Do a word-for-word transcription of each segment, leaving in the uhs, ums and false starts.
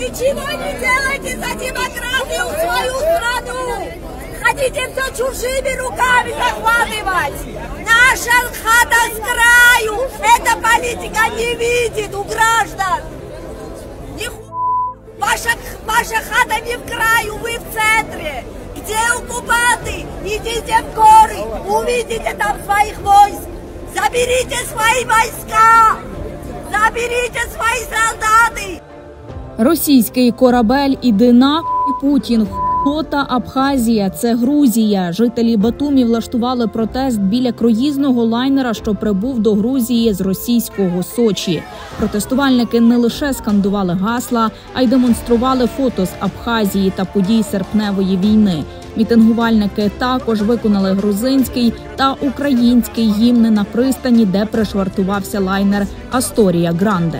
Ничего не делайте за демократию в свою страну. Хотите все чужими руками захватывать. Наша хата с краю. Эта политика не видит у граждан. Ваша, ваша хата не в краю, вы в центре. Где оккупанты? Идите в горы, увидите там своих войск. Заберите свои войска. Заберите свои солдаты. Російський корабель «Іди нахуй, Путін». Флота Абхазія – це Грузія. Жителі Батумі влаштували протест біля круїзного лайнера, що прибув до Грузії з російського Сочі. Протестувальники не лише скандували гасла, а й демонстрували фото з Абхазії та подій серпневої війни. Мітингувальники також виконали грузинський та український гімни на пристані, де пришвартувався лайнер «Асторія Гранде».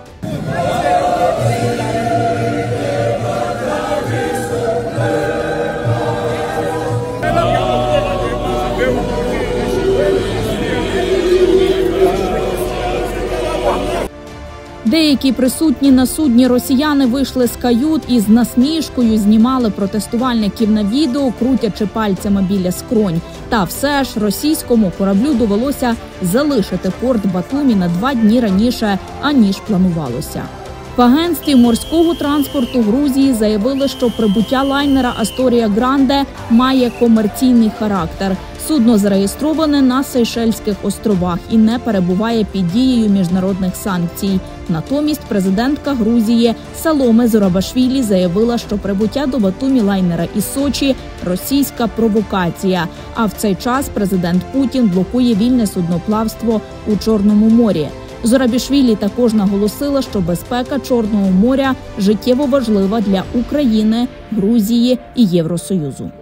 Деякі присутні на судні росіяни вийшли з кают і з насмішкою знімали протестувальників на відео, крутячи пальцями біля скронь. Та все ж російському кораблю довелося залишити порт Батумі на два дні раніше, аніж планувалося. В агентстві морського транспорту Грузії заявили, що прибуття лайнера «Асторія Гранде» має комерційний характер. Судно зареєстроване на Сейшельських островах і не перебуває під дією міжнародних санкцій. Натомість президентка Грузії Саломе Зурабашвілі заявила, що прибуття до Батумі лайнера із Сочі – російська провокація. А в цей час президент Путін блокує вільне судноплавство у Чорному морі. Зурабішвілі також наголосила, що безпека Чорного моря життєво важлива для України, Грузії і Євросоюзу.